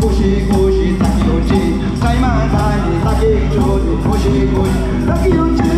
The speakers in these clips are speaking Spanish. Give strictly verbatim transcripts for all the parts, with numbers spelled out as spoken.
Kushi kushi taki uchi, Saiman tani taki chodi. Kushi kushi taki uchi.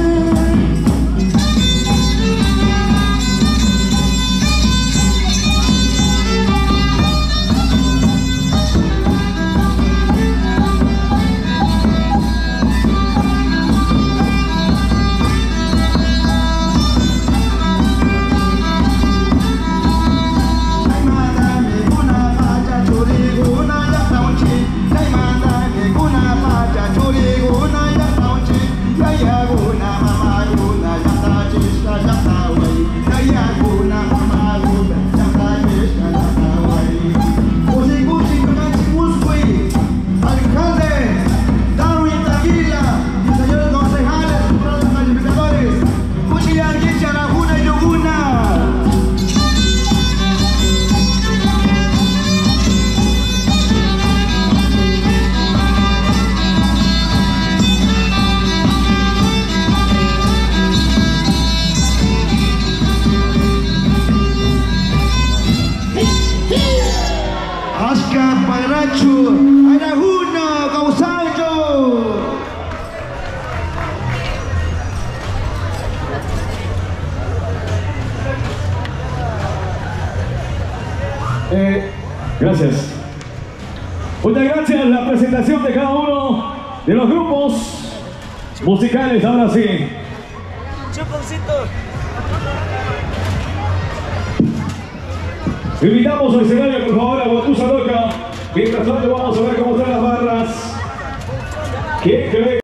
Eh, gracias. Muchas gracias. La presentación de cada uno de los grupos musicales. Ahora sí. Invitamos al escenario, por favor, a Guatusa Loca. Mientras tanto, vamos a ver cómo están las barras. ¿Quién cree?